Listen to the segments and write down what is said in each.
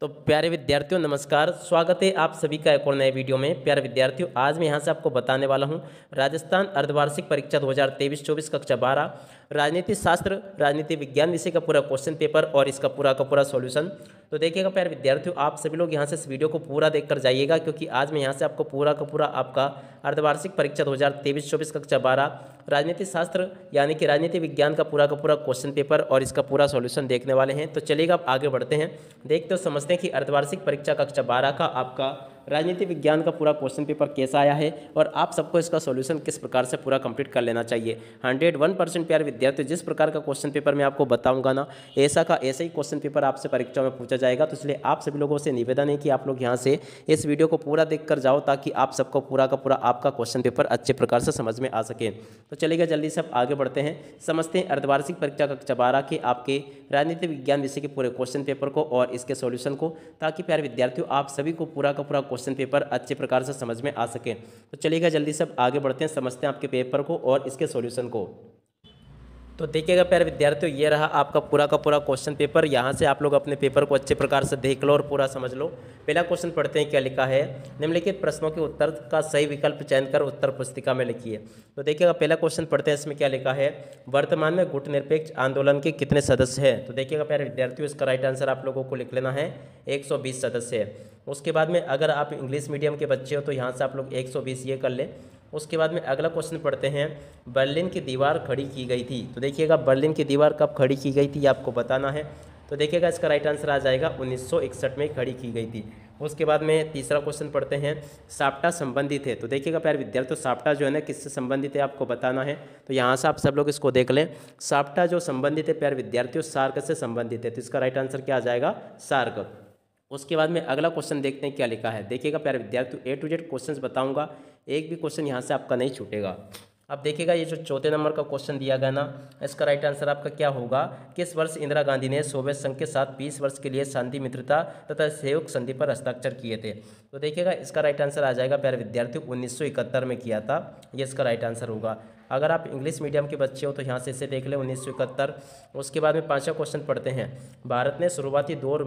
तो प्यारे विद्यार्थियों नमस्कार, स्वागत है आप सभी का एक और नए वीडियो में। प्यारे विद्यार्थियों, आज मैं यहाँ से आपको बताने वाला हूँ राजस्थान अर्धवार्षिक परीक्षा 2023-24 कक्षा 12 राजनीति शास्त्र राजनीति विज्ञान विषय का पूरा क्वेश्चन पेपर और इसका पूरा का पूरा सॉल्यूशन। तो देखिएगा प्यारे विद्यार्थियों, आप सभी लोग यहाँ से इस वीडियो को पूरा देखकर जाइएगा, क्योंकि आज मैं यहाँ से आपको पूरा का पूरा आपका अर्धवार्षिक परीक्षा 2023-24 कक्षा 12 राजनीति शास्त्र यानी कि राजनीति विज्ञान का पूरा क्वेश्चन पेपर और इसका पूरा सॉल्यूशन देखने वाले हैं। तो चलिएगा आप आगे बढ़ते हैं, देखते हो समझते हैं कि अर्धवार्षिक परीक्षा कक्षा 12 का आपका राजनीति विज्ञान का पूरा क्वेश्चन पेपर कैसा आया है और आप सबको इसका सॉल्यूशन किस प्रकार से पूरा कंप्लीट कर लेना चाहिए। 101% प्यारे विद्यार्थी, जिस प्रकार का क्वेश्चन पेपर मैं आपको बताऊंगा ना, ऐसा ही क्वेश्चन पेपर आपसे परीक्षा में पूछा जाएगा। तो इसलिए आप सभी लोगों से निवेदन है कि आप लोग यहाँ से इस वीडियो को पूरा देख कर जाओ, ताकि आप सबको पूरा का पूरा आपका क्वेश्चन पेपर अच्छे प्रकार से समझ में आ सके। तो चलिएगा जल्दी से आप आगे बढ़ते हैं, समझते हैं अर्धवार्षिक परीक्षा कक्षा 12 के आपके राजनीति विज्ञान विषय के पूरे क्वेश्चन पेपर को और इसके सॉल्यूशन को, ताकि प्यारे विद्यार्थियों आप सभी को पूरा का पूरा क्वेश्चन पेपर अच्छे प्रकार से समझ में आ सके। तो चलिएगा जल्दी से आगे बढ़ते हैं, समझते हैं आपके पेपर को और इसके सॉल्यूशन को। तो देखिएगा प्यारे विद्यार्थियों, ये रहा आपका पूरा का पूरा क्वेश्चन पेपर। यहाँ से आप लोग अपने पेपर को अच्छे प्रकार से देख लो और पूरा समझ लो। पहला क्वेश्चन पढ़ते हैं, क्या लिखा है। निम्नलिखित प्रश्नों के उत्तर का सही विकल्प चयन कर उत्तर पुस्तिका में लिखिए। तो देखिएगा पहला क्वेश्चन पढ़ते हैं, इसमें क्या लिखा है। वर्तमान में गुटनिरपेक्ष आंदोलन के कितने सदस्य हैं। तो देखिएगा प्यारे विद्यार्थियों, इसका राइट आंसर आप लोगों को लिख लेना है 120 सदस्य है। उसके बाद में अगर आप इंग्लिश मीडियम के बच्चे हो तो यहाँ से आप लोग 120 ये कर लें। उसके बाद में अगला क्वेश्चन पढ़ते हैं, बर्लिन की दीवार खड़ी की गई थी। तो देखिएगा बर्लिन की दीवार कब खड़ी की गई थी आपको बताना है। तो देखिएगा इसका राइट आंसर आ जाएगा 1961 में खड़ी की गई थी। उसके बाद में तीसरा क्वेश्चन पढ़ते हैं, साप्टा संबंधित है। तो देखिएगा प्यारे विद्यार्थियों, साप्टा जो है ना किससे संबंधित है आपको बताना है। तो यहाँ से आप सब लोग इसको देख लें। साप्टा जो संबंधित है प्यारे विद्यार्थियों, सार्क से संबंधित है। तो इसका राइट आंसर क्या आ जाएगा, सार्क। उसके बाद में अगला क्वेश्चन देखते हैं क्या लिखा है। देखिएगा प्यारे विद्यार्थियों, A to Z क्वेश्चंस बताऊंगा, एक भी क्वेश्चन यहाँ से आपका नहीं छूटेगा। अब देखिएगा ये जो चौथे नंबर का क्वेश्चन दिया गया ना, इसका राइट आंसर आपका क्या होगा। किस वर्ष इंदिरा गांधी ने सोवियत संघ के साथ 20 वर्ष के लिए शांति मित्रता तथा सहयोग संधि पर हस्ताक्षर किए थे। तो देखिएगा इसका राइट आंसर आ जाएगा प्यारे विद्यार्थियों 1971 में किया था, ये इसका राइट आंसर होगा। अगर आप इंग्लिश मीडियम के बच्चे हो तो यहाँ से इसे देख लें 1971। उसके बाद में पांचवा क्वेश्चन पढ़ते हैं, भारत ने शुरुआती दौर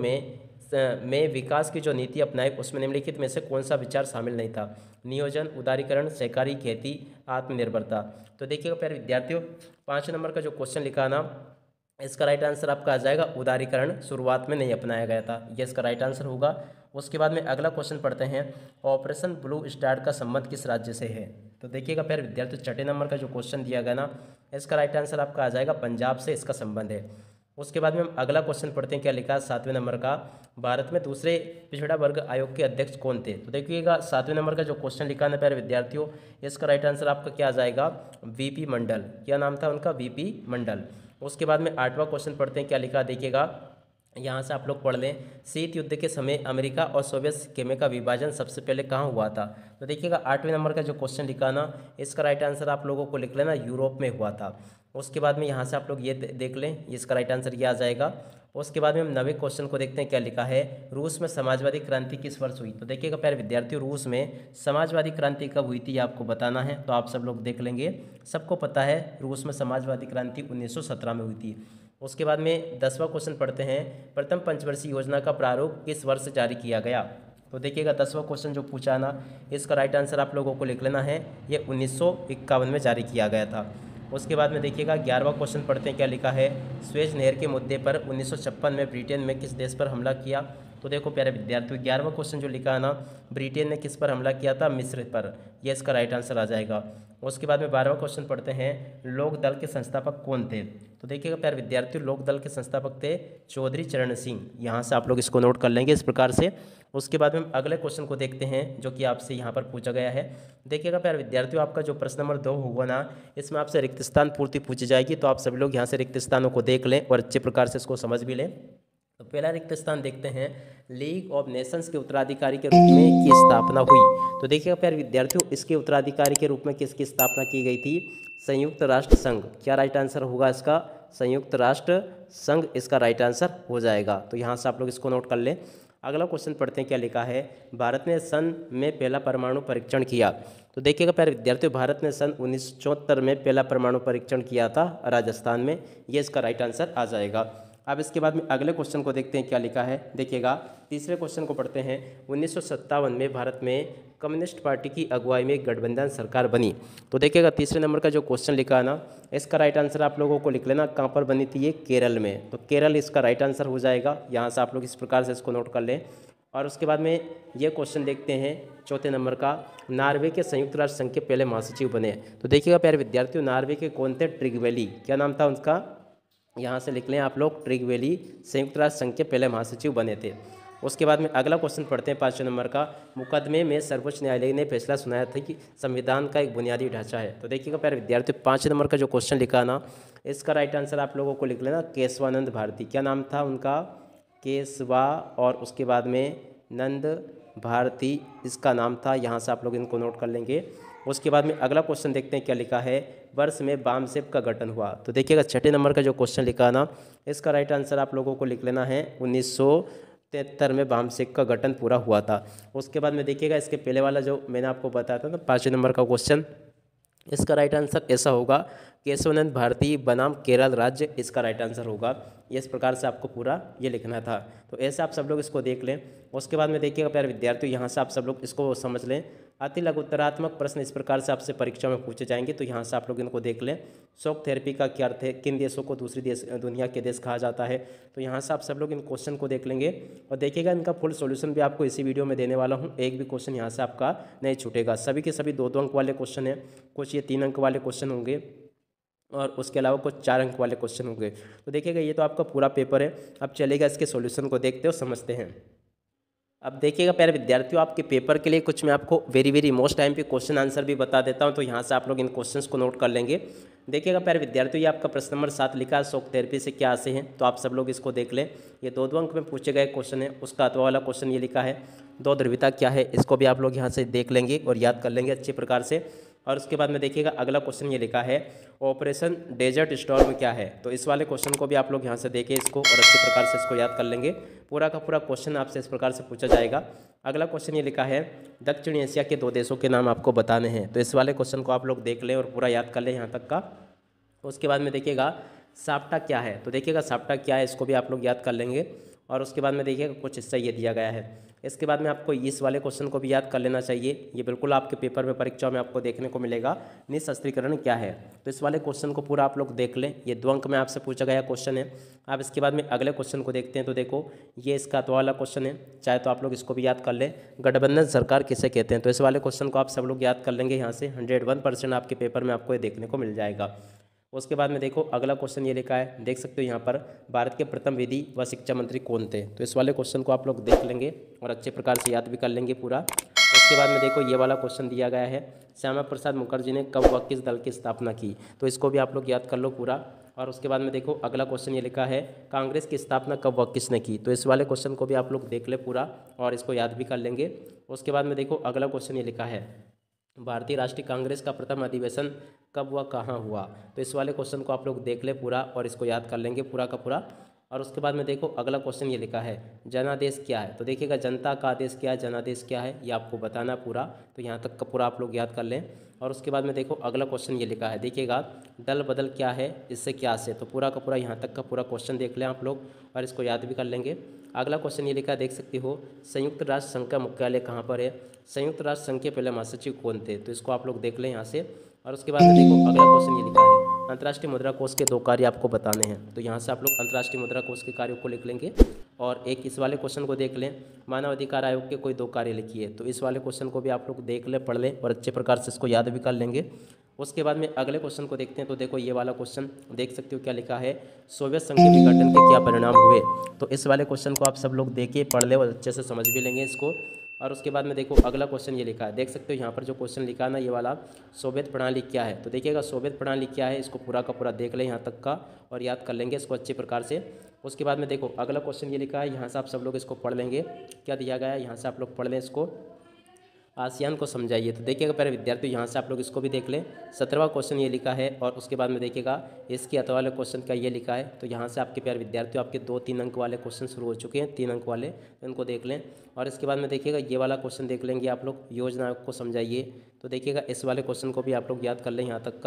में विकास की जो नीति अपनाई उसमें निम्नलिखित में से कौन सा विचार शामिल नहीं था। नियोजन, उदारीकरण, सहकारी खेती, आत्मनिर्भरता। तो देखिएगा प्यारे विद्यार्थियों, 5 नंबर का जो क्वेश्चन लिखा ना, इसका राइट आंसर आपका आ जाएगा उदारीकरण शुरुआत में नहीं अपनाया गया था, ये इसका राइट आंसर होगा। उसके बाद में अगला क्वेश्चन पढ़ते हैं, ऑपरेशन ब्लू स्टार का संबंध किस राज्य से है। तो देखिएगा प्यारे विद्यार्थियों, छठे नंबर का जो क्वेश्चन दिया गया ना, इसका राइट आंसर आपका आ जाएगा पंजाब से इसका संबंध है। उसके बाद में हम अगला क्वेश्चन पढ़ते हैं, क्या लिखा है 7वें नंबर का, भारत में दूसरे पिछड़ा वर्ग आयोग के अध्यक्ष कौन थे। तो देखिएगा 7वें नंबर का जो क्वेश्चन लिखा है प्यारे विद्यार्थियों, इसका राइट आंसर आपका क्या आ जाएगा, वीपी मंडल। क्या नाम था उनका, वीपी मंडल। उसके बाद में 8वां क्वेश्चन पढ़ते हैं, क्या लिखा देखिएगा, यहाँ से आप लोग पढ़ लें, शीत युद्ध के समय अमेरिका और सोवियत खेमे का विभाजन सबसे पहले कहाँ हुआ था। तो देखिएगा 8वें नंबर का जो क्वेश्चन लिखा ना, इसका राइट आंसर आप लोगों को लिख लेना यूरोप में हुआ था। उसके बाद में यहाँ से आप लोग ये देख लें, इसका राइट आंसर ये आ जाएगा। उसके बाद में हम 9वें क्वेश्चन को देखते हैं, क्या लिखा है, रूस में समाजवादी क्रांति किस वर्ष हुई। तो देखिएगा प्यारे विद्यार्थियों, रूस में समाजवादी क्रांति कब हुई थी आपको बताना है। तो आप सब लोग देख लेंगे, सबको पता है रूस में समाजवादी क्रांति 1917 में हुई थी। उसके बाद में 10वां क्वेश्चन पढ़ते हैं, प्रथम पंचवर्षीय योजना का प्रारूप किस वर्ष जारी किया गया। तो देखिएगा 10वां क्वेश्चन जो पूछा ना, इसका राइट आंसर आप लोगों को लिख लेना है, ये 1951 में जारी किया गया था। उसके बाद में देखिएगा 11वां क्वेश्चन पढ़ते हैं, क्या लिखा है, स्वेज नहर के मुद्दे पर 1956 में ब्रिटेन में किस देश पर हमला किया। तो देखो प्यारे विद्यार्थियों, 11वां क्वेश्चन जो लिखा है ना, ब्रिटेन ने किस पर हमला किया था, मिस्र पर, यह इसका राइट आंसर आ जाएगा। उसके बाद में 12वां क्वेश्चन पढ़ते हैं, लोक दल के संस्थापक कौन थे। तो देखिएगा प्यारे विद्यार्थियों, लोक दल के संस्थापक थे चौधरी चरण सिंह। यहाँ से आप लोग इसको नोट कर लेंगे इस प्रकार से। उसके बाद में हम अगले क्वेश्चन को देखते हैं, जो कि आपसे यहाँ पर पूछा गया है। देखिएगा प्यारे विद्यार्थियों, आपका जो प्रश्न नंबर 2 हुआ ना, इसमें आपसे रिक्त स्थान पूर्ति पूछी जाएगी। तो आप सभी लोग यहाँ से रिक्त स्थानों को देख लें और अच्छे प्रकार से इसको समझ भी लें। तो पहला रिक्त स्थान देखते हैं, लीग ऑफ नेशंस के उत्तराधिकारी के रूप में की स्थापना हुई। तो देखिएगा प्यारे विद्यार्थियों, इसके उत्तराधिकारी के रूप में किसकी स्थापना की गई थी, संयुक्त राष्ट्र संघ। क्या राइट आंसर होगा इसका, संयुक्त राष्ट्र संघ इसका राइट आंसर हो जाएगा। तो यहाँ से आप लोग इसको नोट कर लें। अगला क्वेश्चन पढ़ते हैं, क्या लिखा है, भारत ने सन में पहला परमाणु परीक्षण किया। तो देखिएगा प्यारे विद्यार्थियों, भारत ने सन 1974 में पहला परमाणु परीक्षण किया था राजस्थान में, ये इसका राइट आंसर आ जाएगा। अब इसके बाद में अगले क्वेश्चन को देखते हैं क्या लिखा है। देखिएगा तीसरे क्वेश्चन को पढ़ते हैं। 1957 में भारत में कम्युनिस्ट पार्टी की अगुवाई में गठबंधन सरकार बनी। तो देखिएगा तीसरे नंबर का जो क्वेश्चन लिखा है ना, इसका राइट आंसर आप लोगों को लिख लेना। कहाँ पर बनी थी ये? केरल में। तो केरल इसका राइट आंसर हो जाएगा। यहाँ से आप लोग इस प्रकार से इसको नोट कर लें। और उसके बाद में ये क्वेश्चन देखते हैं चौथे नंबर का। नार्वे के संयुक्त राष्ट्र संघ के पहले महासचिव बने। तो देखिएगा प्यारे विद्यार्थियों, नार्वे के कौन थे? ट्रिगवेली। क्या नाम था उनका? यहाँ से लिख लें आप लोग, ट्रिगवेली संयुक्त राष्ट्र संघ के पहले महासचिव बने थे। उसके बाद में अगला क्वेश्चन पढ़ते हैं 5वें नंबर का। मुकदमे में सर्वोच्च न्यायालय ने फैसला सुनाया था कि संविधान का एक बुनियादी ढांचा है। तो देखिएगा प्यारे विद्यार्थियों, 5वें नंबर का जो क्वेश्चन लिखा ना, इसका राइट आंसर आप लोगों को लिख लेना केशवानंद भारती। क्या नाम था उनका? केशवा और उसके बाद में नंद भारती इसका नाम था। यहाँ से आप लोग इनको नोट कर लेंगे। उसके बाद में अगला क्वेश्चन देखते हैं क्या लिखा है। वर्ष में बामसेप का गठन हुआ। तो देखिएगा 6ठे नंबर का जो क्वेश्चन लिखा ना, इसका राइट आंसर आप लोगों को लिख लेना है 1973 में बामसेप का गठन पूरा हुआ था। उसके बाद में देखिएगा इसके पहले वाला जो मैंने आपको बताया था ना 5वें नंबर का क्वेश्चन, इसका राइट आंसर ऐसा होगा केशवानंद भारती बनाम केरल राज्य, इसका राइट आंसर होगा। इस प्रकार से आपको पूरा ये लिखना था। तो ऐसे आप सब लोग इसको देख लें। उसके बाद में देखिएगा प्यारे विद्यार्थियों, यहाँ से आप सब लोग इसको समझ लें। अति लघुत्तरात्मक प्रश्न इस प्रकार से आपसे परीक्षा में पूछे जाएंगे। तो यहाँ से आप लोग इनको देख लें। शॉक थेरेपी का क्या अर्थ है? किन देशों को दूसरी दुनिया के देश कहा जाता है? तो यहाँ से आप सब लोग इन क्वेश्चन को देख लेंगे और देखिएगा इनका फुल सॉल्यूशन भी आपको इसी वीडियो में देने वाला हूँ। एक भी क्वेश्चन यहाँ से आपका नहीं छूटेगा। सभी के सभी 2-2 अंक वाले क्वेश्चन हैं, कुछ ये 3 अंक वाले क्वेश्चन होंगे और उसके अलावा कुछ 4 अंक वाले क्वेश्चन होंगे। तो देखिएगा ये तो आपका पूरा पेपर है। अब चलेगा इसके सॉल्यूशन को देखते हो, समझते हैं। अब देखिएगा प्यारे विद्यार्थियों, आपके पेपर के लिए कुछ मैं आपको वेरी मोस्ट टाइम पे क्वेश्चन आंसर भी बता देता हूं। तो यहाँ से आप लोग इन क्वेश्चंस को नोट कर लेंगे। देखिएगा प्यारे विद्यार्थियों, ये आपका प्रश्न नंबर 7 लिखा है, शॉक थेरेपी से क्या आशय हैं। तो आप सब लोग इसको देख लें। ये 2-2 अंक में पूछे गए क्वेश्चन है। उसका अथवा वाला क्वेश्चन ये लिखा है, दो ध्रुवीयता क्या है, इसको भी आप लोग यहाँ से देख लेंगे और याद कर लेंगे अच्छे प्रकार से। और उसके बाद में देखिएगा अगला क्वेश्चन ये लिखा है, ऑपरेशन डेजर्ट स्टॉर्म क्या है। तो इस वाले क्वेश्चन को भी आप लोग यहाँ से देखें इसको और अच्छे प्रकार से इसको याद कर लेंगे। पूरा का पूरा क्वेश्चन आपसे इस प्रकार से पूछा जाएगा। अगला क्वेश्चन ये लिखा है, दक्षिण एशिया के 2 देशों के नाम आपको बताने हैं। तो इस वाले क्वेश्चन को आप लोग देख लें और पूरा याद कर लें यहाँ तक का। उसके बाद में देखिएगा साप्टा क्या है। तो देखिएगा साप्टा क्या है, इसको भी आप लोग याद कर लेंगे। और उसके बाद में देखिएगा कुछ हिस्सा ये दिया गया है। इसके बाद में आपको इस वाले क्वेश्चन को भी याद कर लेना चाहिए। ये बिल्कुल आपके पेपर में परीक्षा में आपको देखने को मिलेगा, निःशस्त्रीकरण क्या है। तो इस वाले क्वेश्चन को पूरा आप लोग देख लें। ये 2 अंक में आपसे पूछा गया क्वेश्चन है। अब इसके बाद में अगले क्वेश्चन को देखते हैं। तो देखो ये इसका तो वाला क्वेश्चन है, चाहे तो आप लोग इसको भी याद कर लें। गठबंधन सरकार किसे कहते हैं। तो इस वाले क्वेश्चन को आप सब लोग याद कर लेंगे। यहाँ से 101% आपके पेपर में आपको ये देखने को मिल जाएगा। उसके बाद में देखो अगला क्वेश्चन ये लिखा है, देख सकते हो यहाँ पर, भारत के प्रथम विधि व शिक्षा मंत्री कौन थे। तो इस वाले क्वेश्चन को आप लोग देख लेंगे और अच्छे प्रकार से याद भी कर लेंगे पूरा। उसके बाद में देखो ये वाला क्वेश्चन दिया गया है, श्यामा प्रसाद मुखर्जी ने कब व किस दल की स्थापना की। तो इसको भी आप लोग याद कर लो पूरा। और उसके बाद में देखो अगला क्वेश्चन ये लिखा है, कांग्रेस की स्थापना कब व किसने की। तो इस वाले क्वेश्चन को भी आप लोग देख ले पूरा और इसको याद भी कर लेंगे। उसके बाद में देखो अगला क्वेश्चन ये लिखा है, भारतीय राष्ट्रीय कांग्रेस का प्रथम अधिवेशन कब व कहाँ हुआ। तो इस वाले क्वेश्चन को आप लोग देख ले पूरा और इसको याद कर लेंगे पूरा का पूरा। और उसके बाद में देखो अगला क्वेश्चन ये लिखा है, जनादेश क्या है। तो देखिएगा जनता का आदेश क्या है, जनादेश क्या है, ये आपको बताना पूरा। तो यहाँ तक का पूरा आप लोग याद कर लें। और उसके बाद में देखो अगला क्वेश्चन ये लिखा है, देखिएगा दल बदल क्या है, इससे क्या आशय। तो पूरा का पूरा यहाँ तक का पूरा क्वेश्चन देख लें आप लोग और इसको याद भी कर लेंगे। अगला क्वेश्चन ये लिखा है, देख सकते हो, संयुक्त राष्ट्र संघ का मुख्यालय कहाँ पर है। संयुक्त राष्ट्र संघ के पहले महासचिव कौन थे। तो इसको आप लोग देख लें यहाँ से। और उसके बाद में देखो अगला क्वेश्चन ये लिखा है, अंतर्राष्ट्रीय मुद्रा कोष के 2 कार्य आपको बताने हैं। तो यहाँ से आप लोग अंतर्राष्ट्रीय मुद्रा कोष के कार्यों को लिख लेंगे। और एक इस वाले क्वेश्चन को देख लें, मानव अधिकार आयोग के कोई 2 कार्य लिखिए। तो इस वाले क्वेश्चन को भी आप लोग देख लें, पढ़ लें और अच्छे प्रकार से इसको याद भी कर लेंगे। उसके बाद में अगले क्वेश्चन को देखते हैं। तो देखो ये वाला क्वेश्चन देख सकते हो क्या लिखा है, सोवियत संघ के विघटन के क्या परिणाम हुए। तो इस वाले क्वेश्चन को आप सब लोग देखिए, पढ़ ले और अच्छे से समझ भी लेंगे इसको। और उसके बाद में देखो अगला क्वेश्चन ये लिखा है, देख सकते हो यहाँ पर जो क्वेश्चन लिखा है ना, ये वाला, सोवियत प्रणाली क्या है। तो देखिएगा सोवियत प्रणाली क्या है, इसको पूरा का पूरा देख लें यहाँ तक का और याद कर लेंगे इसको अच्छे प्रकार से। उसके बाद में देखो अगला क्वेश्चन ये लिखा है, यहाँ से आप सब लोग इसको पढ़ लेंगे, क्या दिया गया है, यहाँ से आप लोग पढ़ लें इसको, आसियान को समझाइए। तो देखिएगा प्यारे विद्यार्थी, यहाँ से आप लोग इसको भी देख लें। 17वां क्वेश्चन ये लिखा है। और उसके बाद में देखिएगा इसके अथवा वाले क्वेश्चन का ये लिखा है। तो यहाँ से आपके प्यारे विद्यार्थियों आपके 2-3 अंक वाले क्वेश्चन शुरू हो चुके हैं, 3 अंक वाले, तो इनको देख लें। और इसके बाद में देखिएगा ये वाला क्वेश्चन देख लेंगे आप लोग, योजना को समझाइए। तो देखिएगा इस वाले क्वेश्चन को भी आप लोग याद कर लें यहाँ तक का।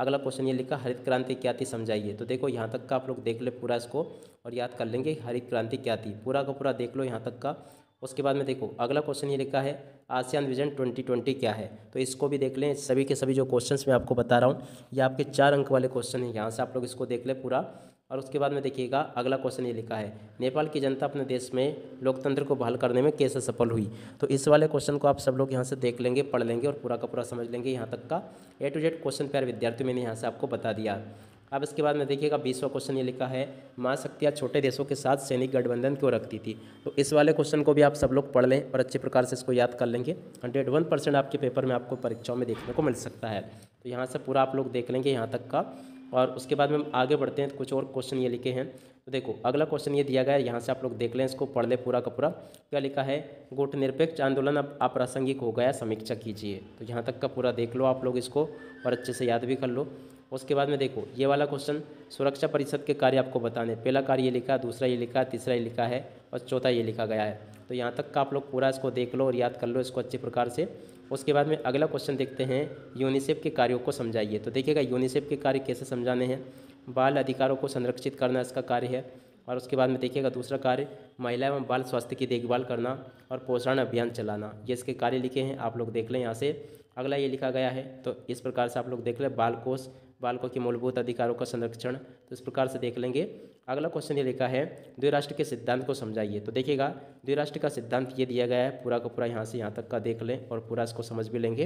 अगला क्वेश्चन ये लिखा, हरित क्रांति क्या थी समझाइए। तो देखो यहाँ तक का आप लोग देख ले पूरा इसको और याद कर लेंगे हरित क्रांति क्या थी, पूरा का पूरा देख लो यहाँ तक का। उसके बाद में देखो अगला क्वेश्चन ये लिखा है, आसियान विजन 2020 क्या है। तो इसको भी देख लें। सभी के सभी जो क्वेश्चंस मैं आपको बता रहा हूँ ये आपके 4 अंक वाले क्वेश्चन हैं, यहाँ से आप लोग इसको देख लें पूरा। और उसके बाद में देखिएगा अगला क्वेश्चन ये लिखा है, नेपाल की जनता अपने देश में लोकतंत्र को बहाल करने में कैसे सफल हुई। तो इस वाले क्वेश्चन को आप सब लोग यहाँ से देख लेंगे, पढ़ लेंगे और पूरा का पूरा समझ लेंगे। यहाँ तक का A to Z क्वेश्चन प्यारे विद्यार्थी मैंने यहाँ से आपको बता दिया। अब इसके बाद में देखिएगा 20वां क्वेश्चन ये लिखा है, महाशक्तियाँ छोटे देशों के साथ सैनिक गठबंधन क्यों रखती थी। तो इस वाले क्वेश्चन को भी आप सब लोग पढ़ लें और अच्छे प्रकार से इसको याद कर लेंगे। 101% आपके पेपर में आपको परीक्षाओं में देखने को मिल सकता है। तो यहाँ से पूरा आप लोग देख लेंगे यहाँ तक का। और उसके बाद में हम आगे बढ़ते हैं, कुछ और क्वेश्चन ये लिखे हैं। तो देखो अगला क्वेश्चन ये दिया गया है, यहाँ से आप लोग देख लें, इसको पढ़ ले पूरा का पूरा। क्या लिखा है, गुटनिरपेक्ष आंदोलन अब अप्रासंगिक हो गया, समीक्षा कीजिए। तो यहाँ तक का पूरा देख लो आप लोग इसको और अच्छे से याद भी कर लो। उसके बाद में देखो ये वाला क्वेश्चन, सुरक्षा परिषद के कार्य आपको बताने। पहला कार्य ये लिखा है, दूसरा ये लिखा है, तीसरा ये लिखा है और चौथा ये लिखा गया है। तो यहाँ तक का आप लोग पूरा इसको देख लो और याद कर लो इसको अच्छे प्रकार से। उसके बाद में अगला क्वेश्चन देखते हैं, यूनिसेफ के कार्यों को समझाइए। तो देखिएगा यूनिसेफ के कार्य कैसे समझाने हैं, बाल अधिकारों को संरक्षित करना इसका कार्य है। और उसके बाद में देखिएगा दूसरा कार्य, महिला एवं बाल स्वास्थ्य की देखभाल करना और पोषण अभियान चलाना, ये इसके कार्य लिखे हैं, आप लोग देख लें यहाँ से। अगला ये लिखा गया है, तो इस प्रकार से आप लोग देख लें, बाल कोष, बालकों के मूलभूत अधिकारों का संरक्षण, तो इस प्रकार से देख लेंगे। अगला क्वेश्चन ये लिखा है, द्विराष्ट्र के सिद्धांत को समझाइए। तो देखिएगा द्विराष्ट्र का सिद्धांत ये दिया गया है, पूरा का पूरा यहाँ से यहाँ तक का देख लें और पूरा इसको समझ भी लेंगे।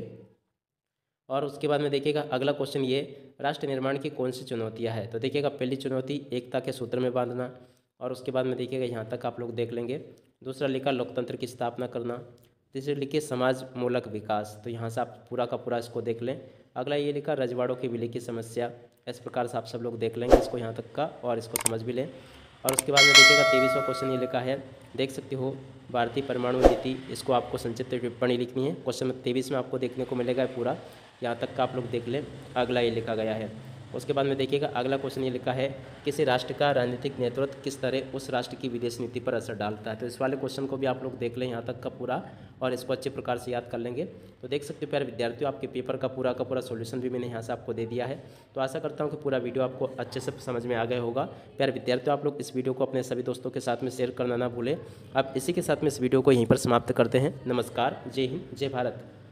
और उसके बाद में देखिएगा अगला क्वेश्चन ये, राष्ट्र निर्माण की कौन सी चुनौतियाँ है। तो देखिएगा पहली चुनौती, एकता के सूत्र में बांधना। और उसके बाद में देखिएगा यहाँ तक आप लोग देख लेंगे। दूसरा लिखा, लोकतंत्र की स्थापना करना। तीसरे लिखे, समाज मूलक विकास। तो यहाँ से आप पूरा का पूरा इसको देख लें। अगला ये लिखा, रजवाड़ों की विलय की समस्या। इस प्रकार से आप सब लोग देख लेंगे इसको यहाँ तक का और इसको समझ भी लें। और उसके बाद में देखिएगा 23वां क्वेश्चन ये लिखा है, देख सकते हो, भारतीय परमाणु नीति। इसको आपको संक्षिप्त टिप्पणी लिखनी है। क्वेश्चन 23 में आपको देखने को मिलेगा पूरा, यहाँ तक का आप लोग देख लें। अगला ये लिखा गया है। उसके बाद में देखिएगा अगला क्वेश्चन ये लिखा है, किसी राष्ट्र का राजनीतिक नेतृत्व किस तरह उस राष्ट्र की विदेश नीति पर असर डालता है। तो इस वाले क्वेश्चन को भी आप लोग देख लें यहाँ तक का पूरा और इसको अच्छे प्रकार से याद कर लेंगे। तो देख सकते हो प्यारे विद्यार्थियों, आपके पेपर का पूरा सॉल्यूशन भी मैंने यहाँ से आपको दे दिया है। तो आशा करता हूँ कि पूरा वीडियो आपको अच्छे से समझ में आ गया होगा। प्यारे विद्यार्थियों, आप लोग इस वीडियो को अपने सभी दोस्तों के साथ में शेयर करना ना भूलें। अब इसी के साथ में इस वीडियो को यहीं पर समाप्त करते हैं। नमस्कार, जय हिंद, जय भारत।